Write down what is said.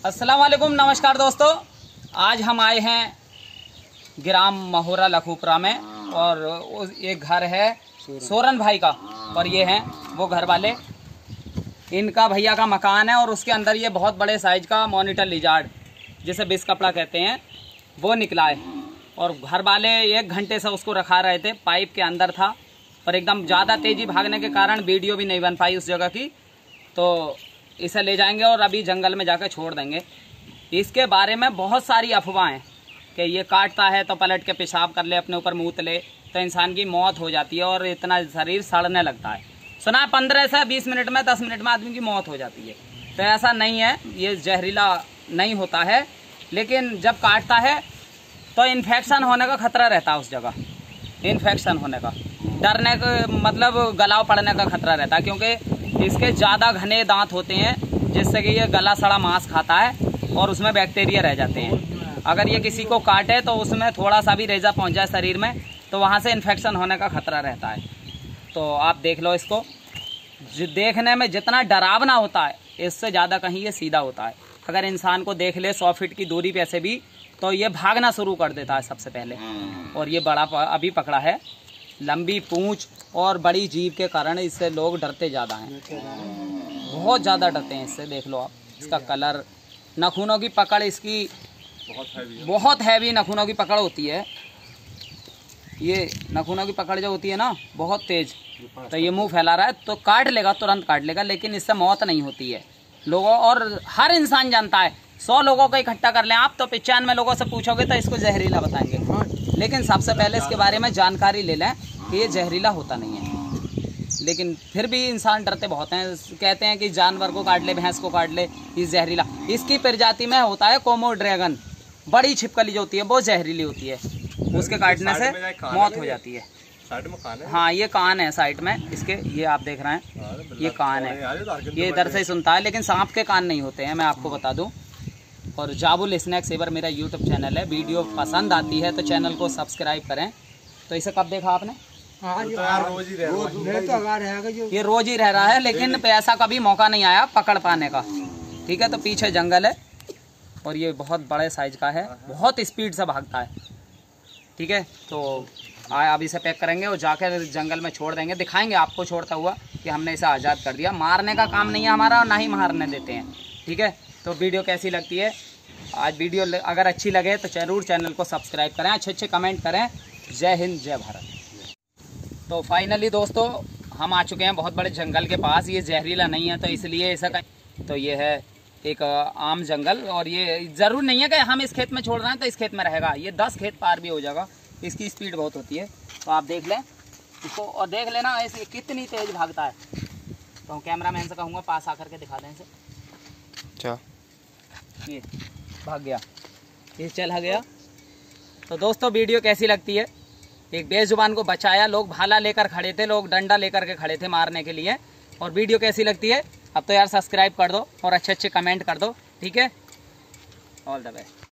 अस्सलाम वालेकुम, नमस्कार दोस्तों। आज हम आए हैं ग्राम महोरा लखूपुरा में और एक घर है सोरन भाई का और ये हैं वो घर वाले। इनका भैया का मकान है और उसके अंदर ये बहुत बड़े साइज का मॉनिटर लिजार्ड जिसे बिस कपड़ा कहते हैं वो निकला है और घर वाले 1 घंटे से उसको रखा रहे थे। पाइप के अंदर था और एकदम ज़्यादा तेज़ी भागने के कारण वीडियो भी नहीं बन पाई उस जगह की, तो इसे ले जाएंगे और अभी जंगल में जाकर छोड़ देंगे। इसके बारे में बहुत सारी अफवाहें कि ये काटता है तो पलट के पेशाब कर ले, अपने ऊपर मूत ले तो इंसान की मौत हो जाती है और इतना शरीर सड़ने लगता है। सुना है 15 से 20 मिनट में 10 मिनट में आदमी की मौत हो जाती है, तो ऐसा नहीं है, ये जहरीला नहीं होता है। लेकिन जब काटता है तो इन्फेक्शन होने का खतरा रहता है, उस जगह इन्फेक्शन होने का, डरने का मतलब गलाव पड़ने का खतरा रहता है, क्योंकि इसके ज़्यादा घने दांत होते हैं जिससे कि ये गला सड़ा मांस खाता है और उसमें बैक्टीरिया रह जाते हैं। अगर ये किसी को काटे तो उसमें थोड़ा सा भी रेजा पहुंच जाए शरीर में तो वहाँ से इन्फेक्शन होने का खतरा रहता है। तो आप देख लो इसको, देखने में जितना डरावना होता है इससे ज़्यादा कहीं ये सीधा होता है। अगर इंसान को देख ले 100 फीट की दूरी पे से भी तो ये भागना शुरू कर देता है सबसे पहले। और ये बड़ा अभी पकड़ा है, लंबी पूंछ और बड़ी जीभ के कारण इससे लोग डरते ज़्यादा हैं, बहुत ज़्यादा डरते हैं इससे। देख लो आप इसका कलर, नाखूनों की पकड़ इसकी बहुत हैवी नाखूनों की पकड़ होती है। ये नाखूनों की पकड़ जो होती है ना बहुत तेज़, तो ये मुंह फैला रहा है तो काट लेगा, तुरंत काट लेगा, लेकिन इससे मौत नहीं होती है लोगों। और हर इंसान जानता है, 100 लोगों को इकट्ठा कर लें आप तो 95 लोगों से पूछोगे तो इसको जहरीला बताएंगे। लेकिन सबसे पहले इसके बारे में जानकारी ले लें कि ये जहरीला होता नहीं है। लेकिन फिर भी इंसान डरते बहुत हैं, कहते हैं कि जानवर को काट ले, भैंस को काट ले, ये जहरीला। इसकी प्रजाति में होता है कोमो ड्रैगन, बड़ी छिपकली जो होती है वो जहरीली होती है, उसके काटने से मौत हो जाती है। हाँ ये कान है साइड में इसके, ये आप देख रहे हैं ये कान है, ये इधर से ही सुनता है, लेकिन सांप के कान नहीं होते हैं, मैं आपको बता दूं। और जाबुल स्नैक सेवर मेरा यूट्यूब चैनल है, वीडियो पसंद आती है तो चैनल को सब्सक्राइब करें। तो इसे कब देखा आपने? ये रोज ही रह रहा है, लेकिन ऐसा कभी मौका नहीं आया पकड़ पाने का। ठीक है, तो पीछे जंगल है और ये बहुत बड़े साइज का है, बहुत स्पीड से भागता है। ठीक है, तो अब इसे पैक करेंगे और जाकर जंगल में छोड़ देंगे, दिखाएंगे आपको छोड़ता हुआ कि हमने इसे आज़ाद कर दिया। मारने का काम नहीं है हमारा और ना ही मारने देते हैं। ठीक है, तो वीडियो कैसी लगती है? आज वीडियो अगर अच्छी लगे तो जरूर चैनल को सब्सक्राइब करें, अच्छे कमेंट करें। जय हिंद, जय भारत। तो फाइनली दोस्तों हम आ चुके हैं बहुत बड़े जंगल के पास। ये जहरीला नहीं है तो इसलिए ऐसा तो ये है एक आम जंगल, और ये ज़रूर नहीं है कि हम इस खेत में छोड़ रहे हैं तो इस खेत में रहेगा, ये 10 खेत पार भी हो जाएगा। इसकी स्पीड बहुत होती है, तो आप देख लें इसको और देख लेना ऐसे कितनी तेज़ भागता है। तो कैमरा मैन से कहूँगा पास आकर के दिखा दें इसे। अच्छा, ये भाग गया, ये चला गया। तो दोस्तों वीडियो कैसी लगती है? एक बेजुबान को बचाया, लोग भाला लेकर खड़े थे, लोग डंडा लेकर के खड़े थे मारने के लिए। और वीडियो कैसी लगती है? अब तो यार सब्सक्राइब कर दो और अच्छे कमेंट कर दो। ठीक है, ऑल द बेस्ट।